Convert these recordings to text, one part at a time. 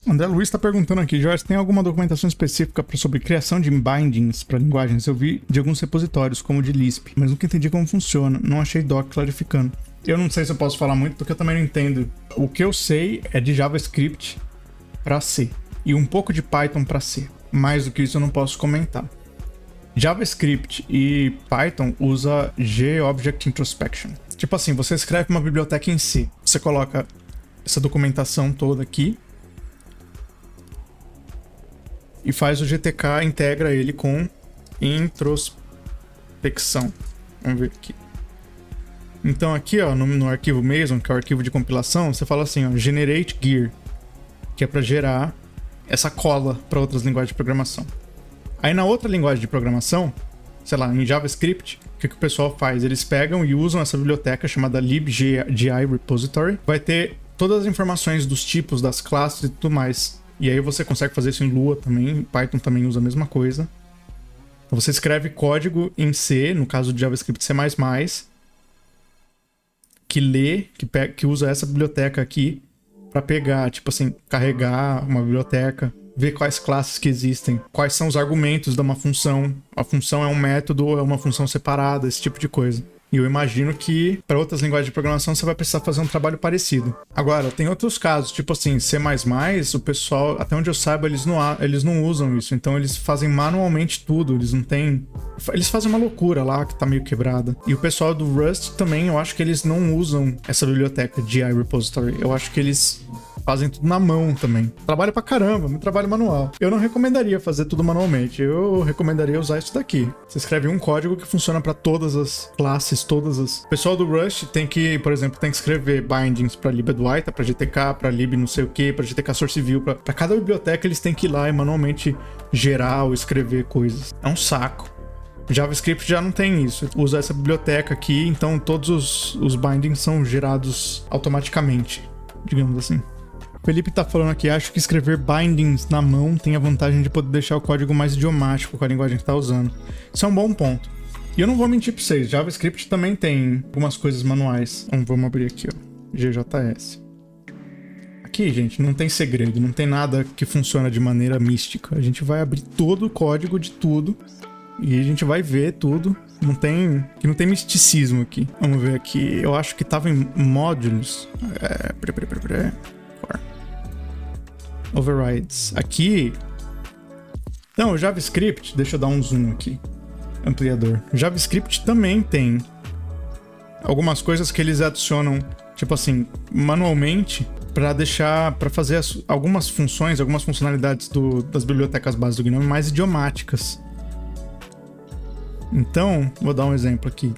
André Luiz está perguntando aqui, Jorge, tem alguma documentação específica sobre criação de bindings para linguagens? Eu vi de alguns repositórios, como o de Lisp, mas nunca entendi como funciona. Não achei doc clarificando. Eu não sei se eu posso falar muito, porque eu também não entendo. O que eu sei é de JavaScript para C e um pouco de Python para C. Mais do que isso eu não posso comentar. JavaScript e Python usa G-Object Introspection. Tipo assim, você escreve uma biblioteca em C, você coloca essa documentação toda aqui e faz o GTK, integra ele com introspecção. Vamos ver aqui. Então aqui, ó, no arquivo Mason, que é o arquivo de compilação, você fala assim, ó, generate gear, que é para gerar essa cola para outras linguagens de programação. Aí na outra linguagem de programação, sei lá, em JavaScript, o que o pessoal faz? Eles pegam e usam essa biblioteca chamada libgi repository. Vai ter todas as informações dos tipos, das classes e tudo mais. E aí você consegue fazer isso em Lua também, Python também usa a mesma coisa. Então você escreve código em C, no caso de JavaScript C++, que lê, que usa essa biblioteca aqui para pegar, tipo assim, carregar uma biblioteca, ver quais classes que existem, quais são os argumentos de uma função. A função é um método ou é uma função separada, esse tipo de coisa. E eu imagino que para outras linguagens de programação você vai precisar fazer um trabalho parecido. Agora, tem outros casos, tipo assim, C++, o pessoal, até onde eu saiba, eles não usam isso. Então eles fazem manualmente tudo, eles não têm... Eles fazem uma loucura lá, que tá meio quebrada. E o pessoal do Rust também, eu acho que eles não usam essa biblioteca GI Repository. Eu acho que eles fazem tudo na mão também. Trabalho pra caramba, muito trabalho manual. Eu não recomendaria fazer tudo manualmente. Eu recomendaria usar isso daqui. Você escreve um código que funciona pra todas as classes, todas as... O pessoal do Rust tem que, por exemplo, tem que escrever bindings pra libadwaita, pra GTK, pra lib não sei o que, pra GTK source view. Pra cada biblioteca eles têm que ir lá e manualmente gerar ou escrever coisas. É um saco. JavaScript já não tem isso. Usa essa biblioteca aqui, então todos os bindings são gerados automaticamente, digamos assim. Felipe tá falando aqui, acho que escrever bindings na mão tem a vantagem de poder deixar o código mais idiomático com a linguagem que tá usando. Isso é um bom ponto. E eu não vou mentir pra vocês, JavaScript também tem algumas coisas manuais. Vamos abrir aqui, ó, GJS. Aqui, gente, não tem segredo, não tem nada que funciona de maneira mística. A gente vai abrir todo o código de tudo e a gente vai ver tudo. Não tem misticismo aqui. Vamos ver aqui, eu acho que tava em módulos. Overrides. Aqui... Então, o JavaScript... Deixa eu dar um zoom aqui. Ampliador. O JavaScript também tem algumas coisas que eles adicionam, tipo assim, manualmente, para fazer algumas funções, algumas funcionalidades das bibliotecas básicas do GNOME mais idiomáticas. Então, vou dar um exemplo aqui.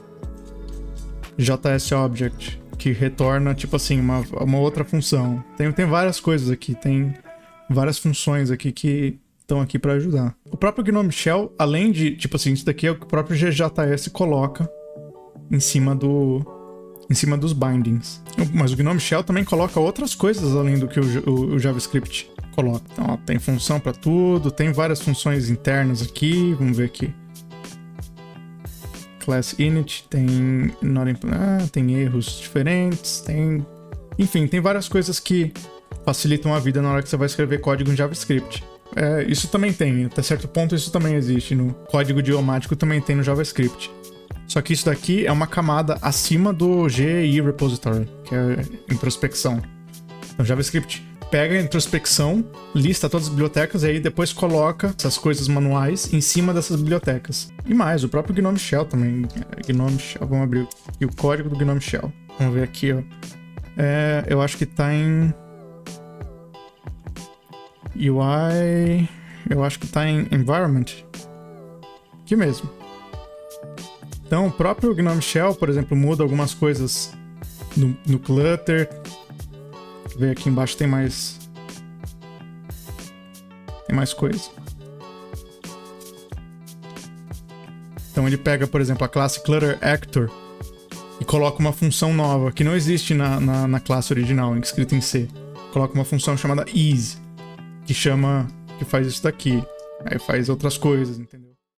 JSObject, que retorna, tipo assim, uma outra função. Tem várias coisas aqui, tem várias funções aqui que estão aqui para ajudar. O próprio GNOME Shell, além de, tipo assim, isso daqui é o que o próprio GJS coloca em cima dos bindings. Mas o GNOME Shell também coloca outras coisas além do que o JavaScript coloca. Então, ó, tem função para tudo, tem várias funções internas aqui, vamos ver aqui. Class init, tem tem erros diferentes, enfim, tem várias coisas que facilitam a vida na hora que você vai escrever código em JavaScript. Isso também tem, até certo ponto isso também existe no código idiomático, também tem no JavaScript. Só que isso daqui é uma camada acima do GI Repository, que é introspecção. Então JavaScript pega a introspecção, lista todas as bibliotecas e aí depois coloca essas coisas manuais em cima dessas bibliotecas. E mais, o próprio GNOME Shell também. GNOME Shell, vamos abrir aqui o código do GNOME Shell. Vamos ver aqui, ó. Eu acho que tá em UI... Eu acho que tá em Environment. Aqui mesmo. Então o próprio GNOME Shell, por exemplo, muda algumas coisas no clutter. Ver aqui embaixo tem mais coisa. Então ele pega, por exemplo, a classe Clutter Actor e coloca uma função nova que não existe na classe original, escrita em C. Coloca uma função chamada Ease, que faz isso daqui. Aí faz outras coisas, entendeu?